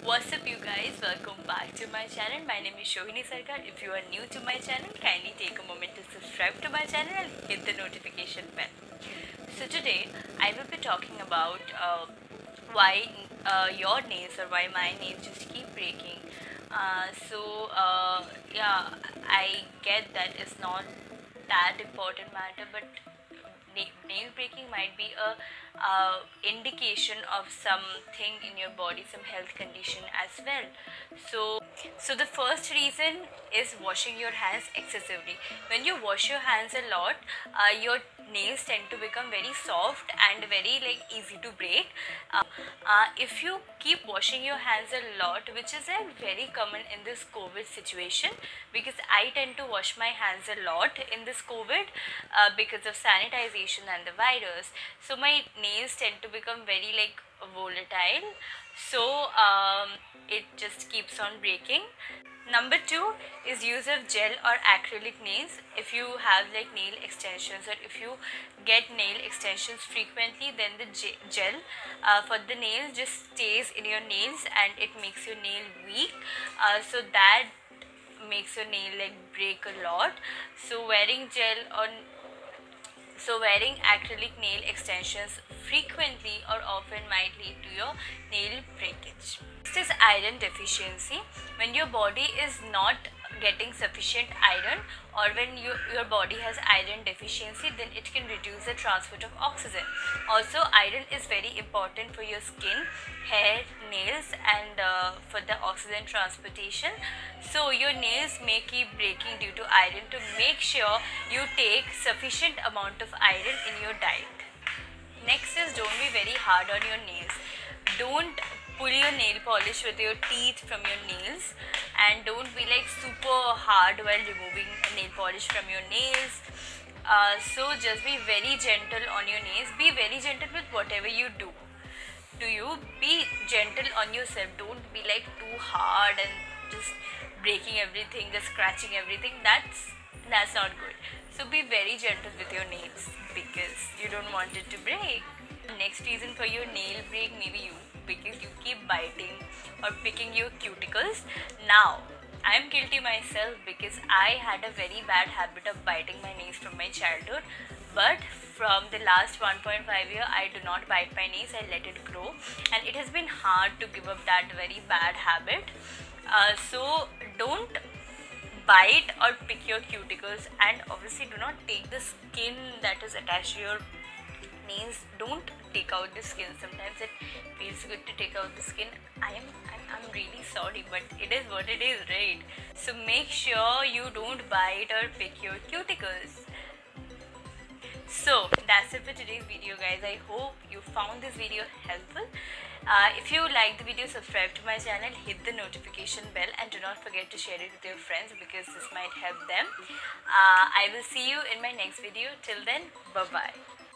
What's up you guys, welcome back to my channel. My name is Shohini Sarkar. If you are new to my channel, kindly take a moment to subscribe to my channel and hit the notification bell. So today I will be talking about why your nails or why my nails just keep breaking. Yeah, I get that it's not that important matter, but nail breaking might be a indication of something in your body, some health condition as well. So the first reason is washing your hands excessively. When you wash your hands a lot, your nails tend to become very soft and very easy to break. If you keep washing your hands a lot, which is very common in this COVID situation, because I tend to wash my hands a lot in this COVID because of sanitization and the virus, so my nails tend to become very volatile, so it just keeps on breaking. Number two is use of gel or acrylic nails. If you have nail extensions, or if you get nail extensions frequently, then the gel for the nails just stays in your nails and it makes your nail weak, so that makes your nail break a lot. So wearing acrylic nail extensions frequently or often might lead to your nail breakage. Next is iron deficiency. When your body is not getting sufficient iron, or when your body has iron deficiency, then it can reduce the transport of oxygen. Also, iron is very important for your skin, hair, nails, and for the oxygen transportation. So your nails may keep breaking due to iron. To make sure you take sufficient amount of iron in your diet. Next is don't be very hard on your nails. Don't pull your nail polish with your teeth from your nails, and don't be super hard while removing nail polish from your nails. So just be very gentle on your nails. Be very gentle with whatever you do. Be gentle on yourself. Don't be too hard and just breaking everything, just scratching everything. That's not good. So be very gentle with your nails because you don't want it to break. Next reason for your nail break may be you, because you keep biting or picking your cuticles. Now I'm guilty myself because I had a very bad habit of biting my nails from my childhood, but from the last 1.5 year I do not bite my nails. I let it grow, and it has been hard to give up that very bad habit. So don't bite or pick your cuticles, and obviously do not take the skin that is attached to your nails. Don't take out the skin. Sometimes it feels good to take out the skin. I'm really sorry, but it is what it is, right? So make sure you don't bite or pick your cuticles. So that's it for today's video, guys. I hope you found this video helpful. If you like the video, subscribe to my channel, hit the notification bell, and do not forget to share it with your friends because this might help them. I will see you in my next video. Till then, bye bye.